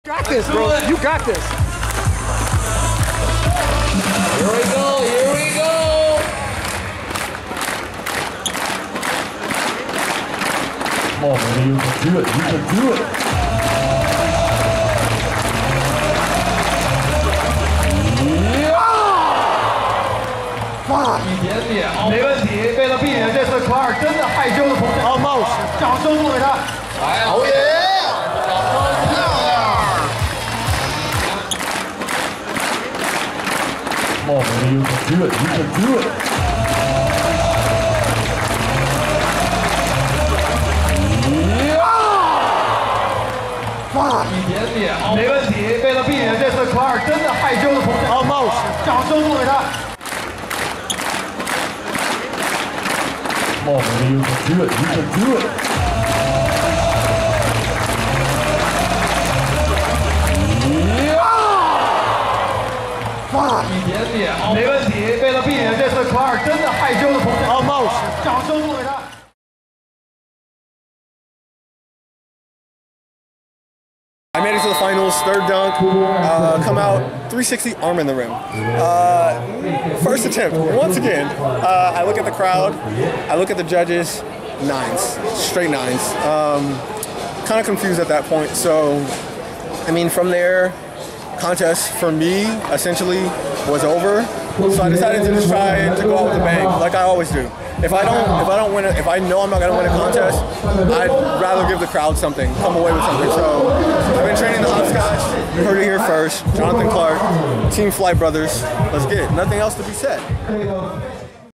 Got this, bro. You got this. Here we go. Here we go. Come on, man. You can do it. You can do it. Fuck. 一点点，没问题。为了避免这次科尔真的害羞的同学 Almost. 掌声送给他。 来了， Oh yeah. Come on, man. You can do it. You can do it. Fuck. 一点点，没问题。为了避免这次科尔真的害羞的同学 Almost. 掌声送给他。 Come on, man. You can do it. You can do it. Fuck. 一点点，没问题。为了避免这次科尔真的害羞的同学 Almost. 掌声送给他。 I made it to the finals, third dunk, come out 360 arm in the rim. First attempt, once again, I look at the crowd, I look at the judges, nines, straight nines. Kind of confused at that point, so, I mean, from there, contest for me essentially was over. So I decided to just try to go out with a bang, like I always do. If I don't win it, if I know I'm not gonna win a contest, I'd rather give the crowd something, come away with something. So I've been training the Hopscotch. You heard it here first. Jonathan Clark, Team Flight Brothers. Let's get it. Nothing else to be said.